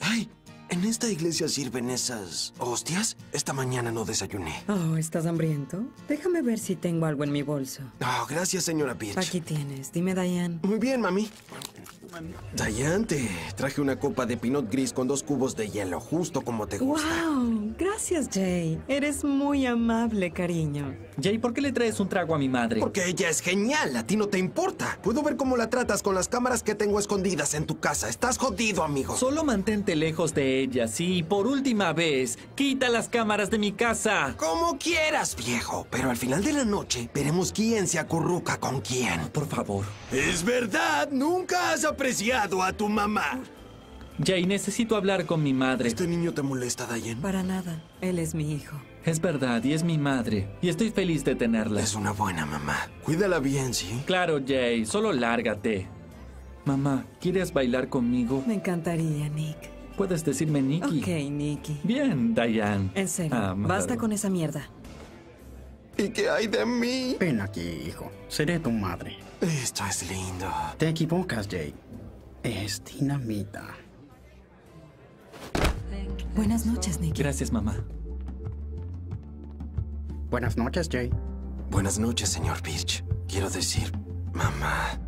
¡Ay! ¿En esta iglesia sirven esas hostias? Esta mañana no desayuné. Oh, ¿estás hambriento? Déjame ver si tengo algo en mi bolso. Oh, gracias, señora Birch. Aquí tienes. Dime, Diane. Muy bien, mami. Diane, te traje una copa de pinot gris con 2 cubos de hielo, justo como te gusta. ¡Wow! Gracias, Jay. Eres muy amable, cariño. Jay, ¿por qué le traes un trago a mi madre? Porque ella es genial, a ti no te importa. Puedo ver cómo la tratas con las cámaras que tengo escondidas en tu casa. Estás jodido, amigo. Solo mantente lejos de ella, sí. Por última vez, quita las cámaras de mi casa. Como quieras, viejo. Pero al final de la noche, veremos quién se acurruca con quién. Por favor. Es verdad, nunca has apreciado a tu mamá. Jay, necesito hablar con mi madre. ¿Este niño te molesta, Diane? Para nada. Él es mi hijo. Es verdad, y es mi madre. Y estoy feliz de tenerla. Es una buena mamá. Cuídala bien, ¿sí? Claro, Jay, solo lárgate. Mamá, ¿quieres bailar conmigo? Me encantaría, Nick. Puedes decirme Nicky. Ok, Nicky. Bien, Diane. En serio, Amado. basta con esa mierda. ¿Y qué hay de mí? Ven aquí, hijo. Seré tu madre. Esto es lindo. Te equivocas, Jay. Es dinamita. Buenas noches, Nicky. Gracias, mamá. Buenas noches, Jay. Buenas noches, señor Birch. Quiero decir, mamá.